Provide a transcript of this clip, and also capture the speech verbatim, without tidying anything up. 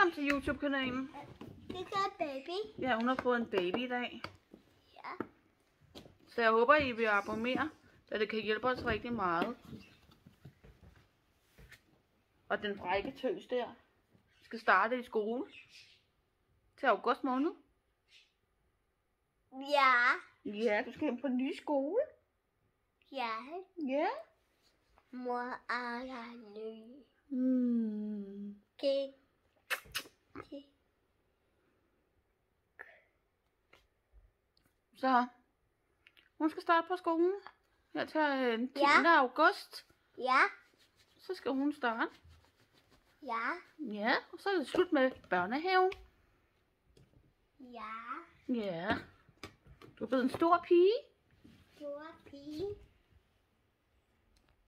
Velkommen til YouTube-kanalen. Det er baby. Ja, hun har fået en baby i dag. Ja. Så jeg håber, I vil abonnere, da det kan hjælpe os rigtig meget. Og den frække tøs der skal starte i skole til august måned. Ja. Ja, du skal hjem på en ny skole. Ja. Ja. Mor er der ny. Hmm. Okay. Okay. Så hun skal starte på skolen her til den tiende Ja. august. Ja. Så skal hun starte. Ja. Ja, og så er det slut med børnehaven. Ja. Ja. Du er blevet en stor pige. Stor pige.